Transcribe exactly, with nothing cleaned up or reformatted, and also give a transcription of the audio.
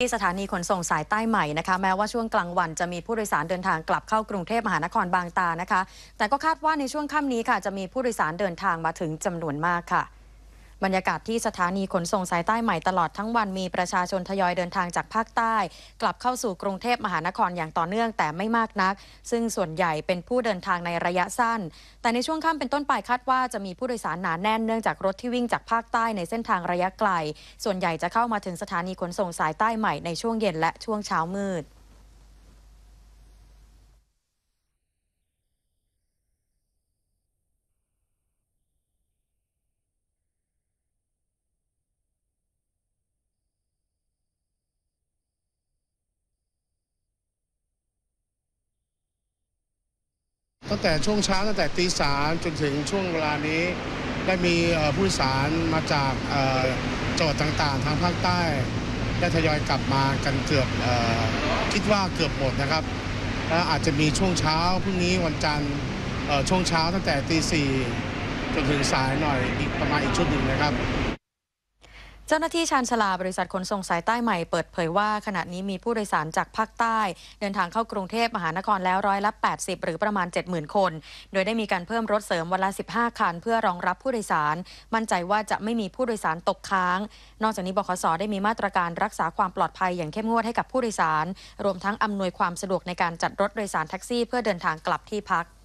ที่สถานีขนส่งสายใต้ใหม่นะคะแม้ว่าช่วงกลางวันจะมีผู้โดยสารเดินทางกลับเข้ากรุงเทพมหานครบางตานะคะแต่ก็คาดว่าในช่วงค่ำนี้ค่ะจะมีผู้โดยสารเดินทางมาถึงจำนวนมากค่ะบรรยากาศที่สถานีขนส่งสายใต้ใหม่ตลอดทั้งวันมีประชาชนทยอยเดินทางจากภาคใต้กลับเข้าสู่กรุงเทพมหานครอย่างต่อเนื่องแต่ไม่มากนักซึ่งส่วนใหญ่เป็นผู้เดินทางในระยะสั้นแต่ในช่วงค่ำเป็นต้นไปคาดว่าจะมีผู้โดยสารหนาแน่นเนื่องจากรถที่วิ่งจากภาคใต้ในเส้นทางระยะไกลส่วนใหญ่จะเข้ามาถึงสถานีขนส่งสายใต้ใหม่ในช่วงเย็นและช่วงเช้ามืดตั้งแต่ช่วงเช้าตั้งแต่ตีสามจนถึงช่วงเวลานี้ได้มีผู้โดยสารมาจากจังหวัดต่างๆทางภาคใต้ได้ทยอยกลับมากันเกือบคิดว่าเกือบหมดนะครับและอาจจะมีช่วงเช้าพรุ่งนี้วันจันทร์ช่วงเช้าตั้งแต่ตีสี่จนถึงสายหน่อยอีกประมาณอีกชุดหนึ่งนะครับเจ้าหน้าที่ชานชาลาบริษัทขนส่งสายใต้ใหม่เปิดเผยว่าขณะนี้มีผู้โดยสารจากภาคใต้เดินทางเข้ากรุงเทพมหานครแล้วร้อยละแปดสิบหรือประมาณ เจ็ดหมื่น คนโดยได้มีการเพิ่มรถเสริมวันละสิบห้าคันเพื่อรองรับผู้โดยสารมั่นใจว่าจะไม่มีผู้โดยสารตกค้างนอกจากนี้บขส.ได้มีมาตรการรักษาความปลอดภัยอย่างเข้มงวดให้กับผู้โดยสารรวมทั้งอำนวยความสะดวกในการจัดรถโดยสารแท็กซี่เพื่อเดินทางกลับที่พัก